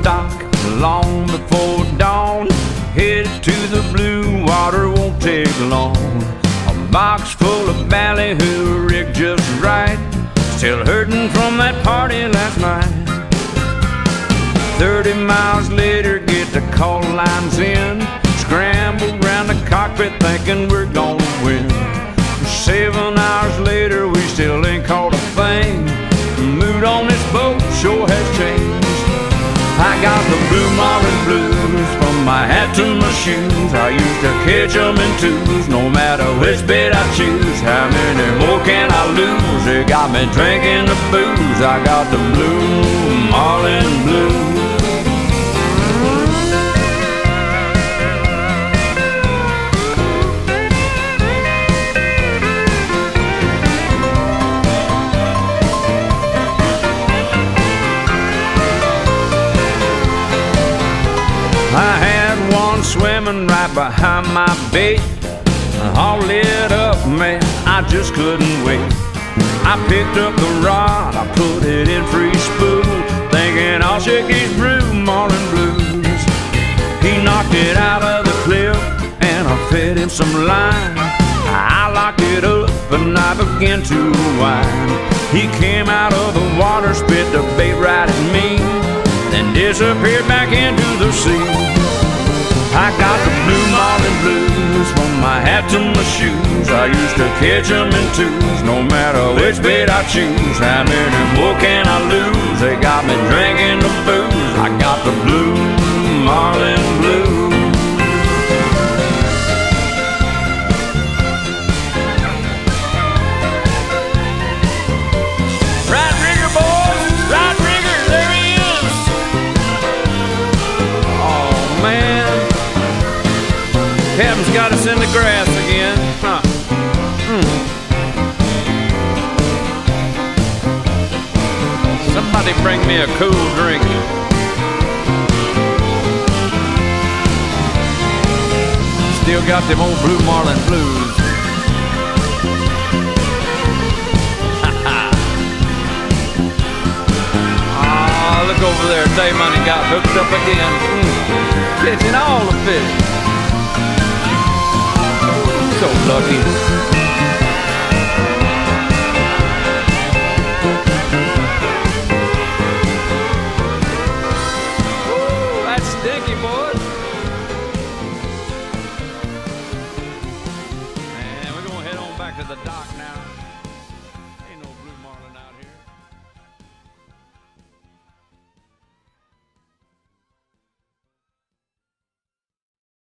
dock long before dawn. Headed to the blue water, won't take long. A box full of ballyhoo rigged just right. Still hurting from that party last night. 30 miles later, get the call lines in. Scramble round the cockpit thinking we're gonna win. 7 hours later, we still ain't caught a thing. The mood on this boat sure has changed. I got the Blue Marlin Blues, from my hat to my shoes. I used to catch them in twos, no matter which bait I choose. How many more can I lose? They got me drinking the booze. I got the Blue Marlin Blues. I had one swimming right behind my bait, all lit up, man, I just couldn't wait. I picked up the rod, I put it in free spool, thinking I'll shake these Blue Marlin Blues. He knocked it out of the cliff, and I fed him some line. I locked it up, and I began to whine. He came out of the water, spit the bait right at me, then disappeared back into the sea. I got the Blue Marlin Blues, from my hat to my shoes. I used to catch them in twos, no matter which bait I choose. How many more can I lose? They got me drinking the booze. I got the Blue Marlin Blues. Captain's got us in the grass again. Huh. Somebody bring me a cool drink. Still got them old Blue Marlin Blues. Ah, look over there. Dave Money got hooked up again. Catching all the fish. So lucky. Ooh, that's stinky, boys. And we're gonna head on back to the dock.